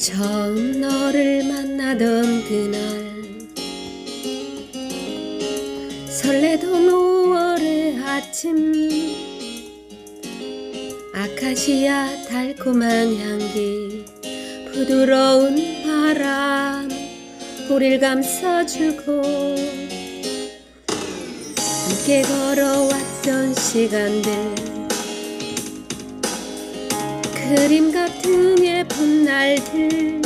처음 너를 만나던 그날 설레던 5월의 아침 아카시아 달콤한 향기 부드러운 바람 우릴 감싸주고 함께 걸어왔던 시간들 그림 같은 예쁜 날들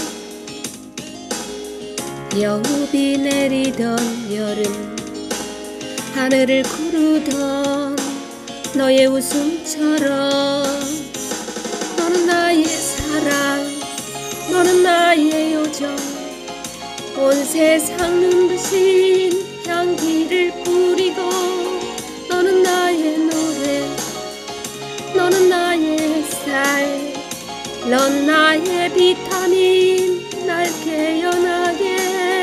여우비 내리던 여름 하늘을 구르던 너의 웃음처럼 너는 나의 사랑 너는 나의 요정 온 세상 눈부신 향기를 뿌리고 너는 나의 노래 너는 나의 햇살 넌 나의 비타민 날 깨어나게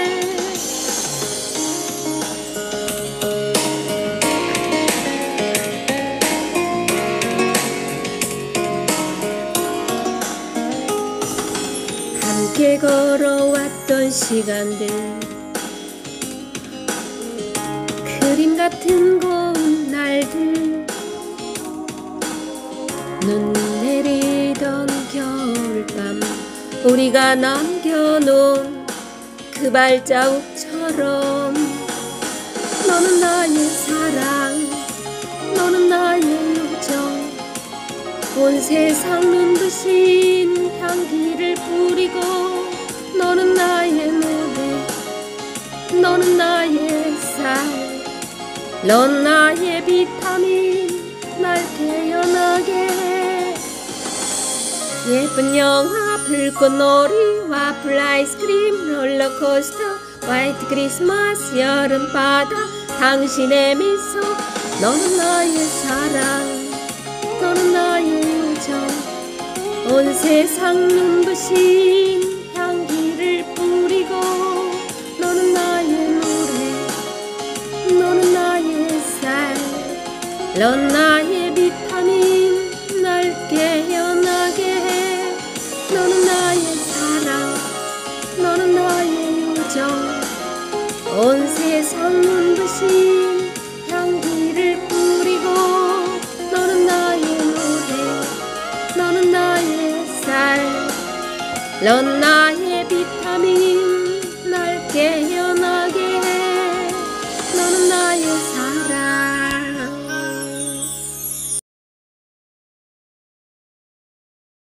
함께 걸어왔던 시간들 그림 같은 고운 날들 눈 내리던 겨울밤 우리가 남겨놓은 그 발자국처럼 너는 나의 사랑 너는 나의 요정 온 세상 눈부신 향기를 뿌리고 너는 나의 노래 너는 나의 햇살 넌 나의 비타민 날 깨어나게 해 예쁜 영화 불꽃놀이 와플 아이스크림 롤러코스터 화이트 크리스마스 여름바다 당신의 미소 너는 나의 사랑 너는 나의 요정 온 세상 눈부신 향기를 뿌리고 너는 나의 노래 너는 나의 햇살 넌 나의 비타민 날 깨어나게 해 너는 나의 사랑 너는 나의 요정 온 세상 눈부신 향기를 뿌리고 너는 나의 노래 너는 나의 햇살 넌 나의 비타민 날 깨어나게 해 너는 나의 사랑